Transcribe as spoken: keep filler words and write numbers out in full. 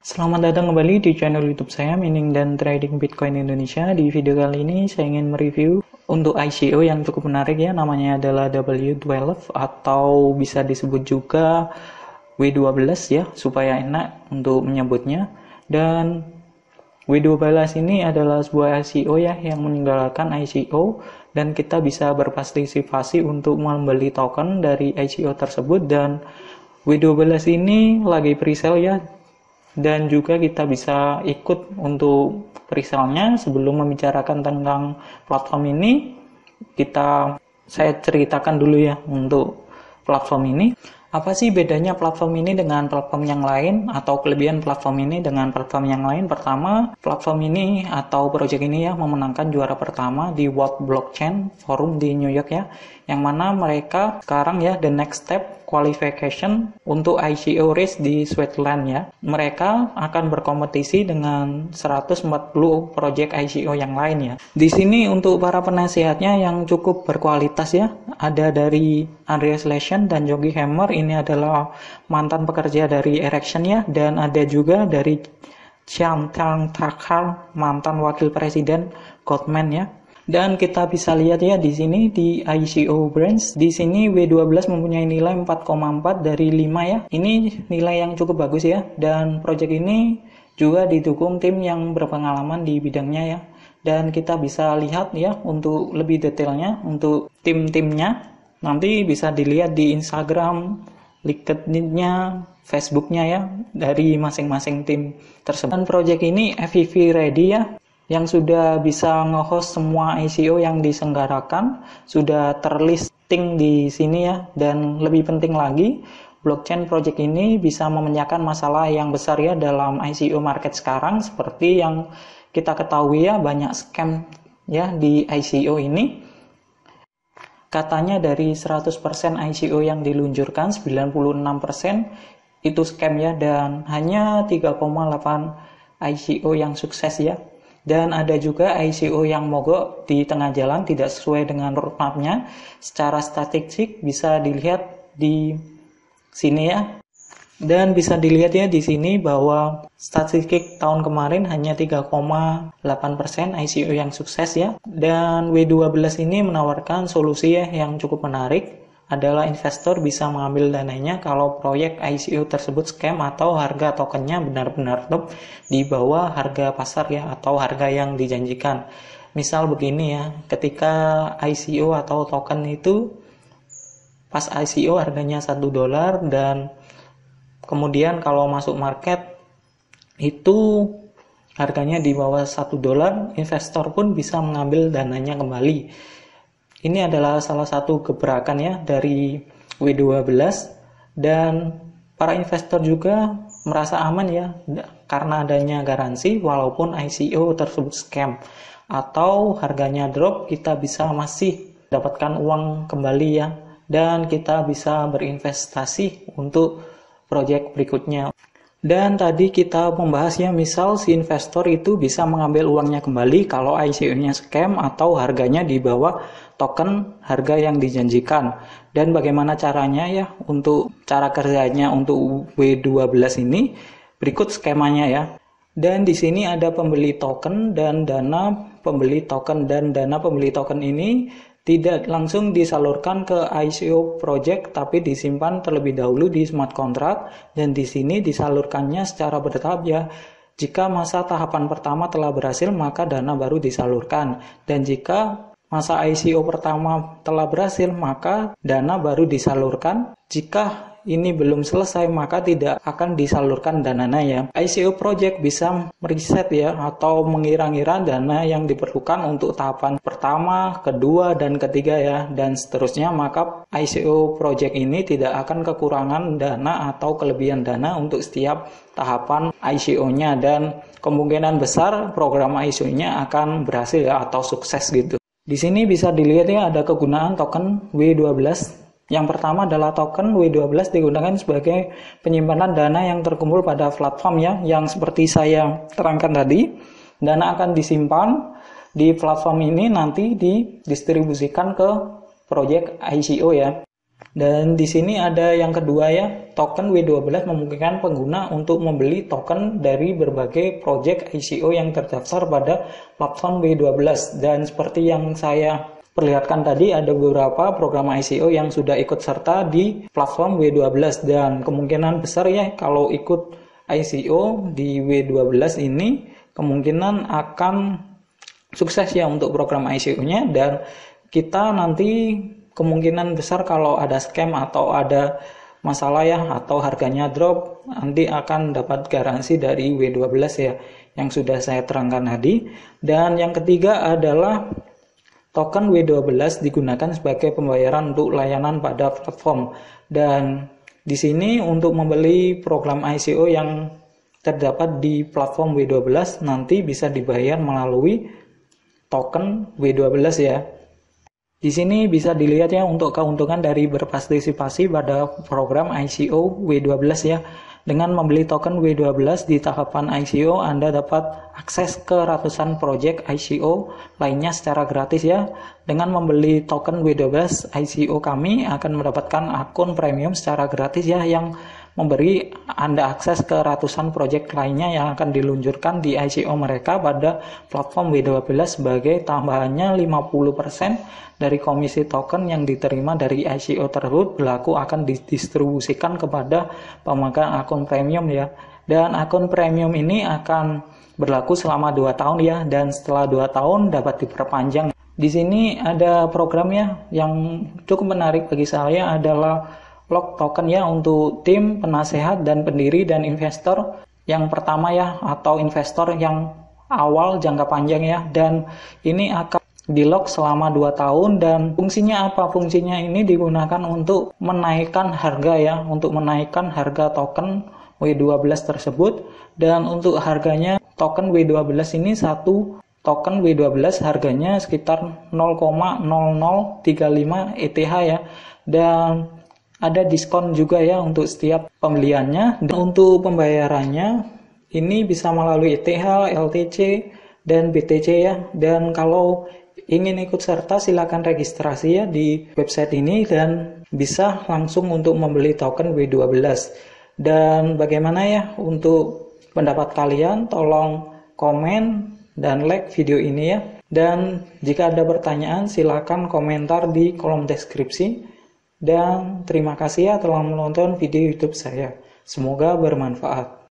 Selamat datang kembali di channel YouTube saya, Mining dan Trading Bitcoin Indonesia. Di video kali ini saya ingin mereview untuk I C O yang cukup menarik ya, namanya adalah W dua belas atau bisa disebut juga W dua belas ya, supaya enak untuk menyebutnya. Dan W dua belas ini adalah sebuah I C O ya yang meninggalkan I C O, dan kita bisa berpartisipasi untuk membeli token dari I C O tersebut. Dan W dua belas ini lagi pre-sale ya, dan juga kita bisa ikut untuk presale-nya. Sebelum membicarakan tentang platform ini, kita saya ceritakan dulu ya untuk platform ini. Apa sih bedanya platform ini dengan platform yang lain, atau kelebihan platform ini dengan platform yang lain? Pertama, platform ini atau project ini ya memenangkan juara pertama di World Blockchain Forum di New York ya, yang mana mereka sekarang ya the next step qualification untuk I C O race di Switzerland ya. Mereka akan berkompetisi dengan seratus empat puluh project I C O yang lain ya. Di sini untuk para penasihatnya yang cukup berkualitas ya, ada dari Andreas Leshen dan Jogi Hammer, ini adalah mantan pekerja dari Erection ya, dan ada juga dari Chiang Tang Thakar, mantan wakil presiden Goldman ya. Dan kita bisa lihat ya di sini di I C O branch, di sini W dua belas mempunyai nilai empat koma empat dari lima ya. Ini nilai yang cukup bagus ya, dan project ini juga didukung tim yang berpengalaman di bidangnya ya. Dan kita bisa lihat ya untuk lebih detailnya untuk tim-timnya, nanti bisa dilihat di Instagram, LinkedIn-nya, Facebook-nya ya, dari masing-masing tim tersebut. Dan project ini F V V ready ya, yang sudah bisa nge-host semua I C O yang diselenggarakan, sudah terlisting di sini ya. Dan lebih penting lagi, blockchain project ini bisa memecahkan masalah yang besar ya dalam I C O market sekarang. Seperti yang kita ketahui ya, banyak scam ya di I C O ini. Katanya dari seratus persen I C O yang diluncurkan, sembilan puluh enam persen itu scam ya, dan hanya tiga koma delapan I C O yang sukses ya. Dan ada juga I C O yang mogok di tengah jalan, tidak sesuai dengan roadmap-nya. Secara statistik bisa dilihat di sini ya. Dan bisa dilihat ya di sini bahwa statistik tahun kemarin hanya tiga koma delapan persen I C O yang sukses ya. Dan W dua belas ini menawarkan solusi ya yang cukup menarik, adalah investor bisa mengambil dananya kalau proyek I C O tersebut scam atau harga tokennya benar-benar top di bawah harga pasar ya, atau harga yang dijanjikan. Misal begini ya, ketika I C O atau token itu pas I C O harganya satu dolar, dan kemudian kalau masuk market itu harganya di bawah satu dolar, investor pun bisa mengambil dananya kembali. Ini adalah salah satu gebrakan ya dari W dua belas, dan para investor juga merasa aman ya karena adanya garansi walaupun I C O tersebut scam atau harganya drop, kita bisa masih dapatkan uang kembali ya, dan kita bisa berinvestasi untuk proyek berikutnya. Dan tadi kita membahas ya, misal si investor itu bisa mengambil uangnya kembali kalau I C O-nya scam atau harganya di bawah token harga yang dijanjikan. Dan bagaimana caranya ya, untuk cara kerjanya untuk W dua belas ini, berikut skemanya ya. Dan di sini ada pembeli token dan dana pembeli token, dan dana pembeli token ini tidak langsung disalurkan ke I C O project, tapi disimpan terlebih dahulu di smart contract, dan di sini disalurkannya secara bertahap ya. Jika masa tahapan pertama telah berhasil, maka dana baru disalurkan, dan jika masa I C O pertama telah berhasil, maka dana baru disalurkan. Jika ini belum selesai, maka tidak akan disalurkan dananya ya. I C O project bisa mereset ya, atau mengira-ngira dana yang diperlukan untuk tahapan pertama, kedua, dan ketiga ya, dan seterusnya. Maka I C O project ini tidak akan kekurangan dana atau kelebihan dana untuk setiap tahapan I C O-nya, dan kemungkinan besar program I C O-nya akan berhasil ya, atau sukses gitu. Di sini bisa dilihat ya, ada kegunaan token W dua belas. Yang pertama adalah token W dua belas digunakan sebagai penyimpanan dana yang terkumpul pada platform ya, yang seperti saya terangkan tadi. Dana akan disimpan di platform ini, nanti didistribusikan ke project I C O ya. Dan di sini ada yang kedua ya, token W dua belas memungkinkan pengguna untuk membeli token dari berbagai project I C O yang terdaftar pada platform W dua belas. Dan seperti yang saya perlihatkan tadi, ada beberapa program I C O yang sudah ikut serta di platform W dua belas, dan kemungkinan besar ya kalau ikut I C O di W dua belas ini kemungkinan akan sukses ya untuk program I C O-nya, dan kita nanti kemungkinan besar kalau ada scam atau ada masalah ya, atau harganya drop, nanti akan dapat garansi dari W dua belas ya, yang sudah saya terangkan tadi. Dan yang ketiga adalah token W dua belas digunakan sebagai pembayaran untuk layanan pada platform. Dan di sini untuk membeli program I C O yang terdapat di platform W dua belas nanti bisa dibayar melalui token W dua belas ya. Di sini bisa dilihat ya untuk keuntungan dari berpartisipasi pada program I C O W dua belas ya. Dengan membeli token W dua belas di tahapan I C O, Anda dapat akses ke ratusan project I C O lainnya secara gratis ya. Dengan membeli token W dua belas, I C O kami akan mendapatkan akun premium secara gratis ya, yang memberi Anda akses ke ratusan project lainnya yang akan diluncurkan di I C O mereka pada platform W dua belas sebagai tambahannya lima puluh persen dari komisi token yang diterima dari I C O tersebut berlaku akan didistribusikan kepada pemegang akun premium ya. Dan akun premium ini akan berlaku selama dua tahun ya, dan setelah dua tahun dapat diperpanjang. Di sini ada programnya yang cukup menarik bagi saya adalah lock token ya untuk tim, penasehat, dan pendiri dan investor yang pertama ya, atau investor yang awal jangka panjang ya. Dan ini akan di lock selama dua tahun, dan fungsinya apa? Fungsinya ini digunakan untuk menaikkan harga ya, untuk menaikkan harga token W dua belas tersebut. Dan untuk harganya token W dua belas ini, satu token W dua belas harganya sekitar nol koma nol nol tiga lima E T H ya, dan ada diskon juga ya untuk setiap pembeliannya. Dan untuk pembayarannya ini bisa melalui E T H, L T C, dan B T C ya. Dan kalau ingin ikut serta silakan registrasi ya di website ini dan bisa langsung untuk membeli token W dua belas. Dan bagaimana ya untuk pendapat kalian? Tolong komen dan like video ini ya. Dan jika ada pertanyaan silakan komentar di kolom deskripsi. Dan terima kasih ya telah menonton video YouTube saya. Semoga bermanfaat.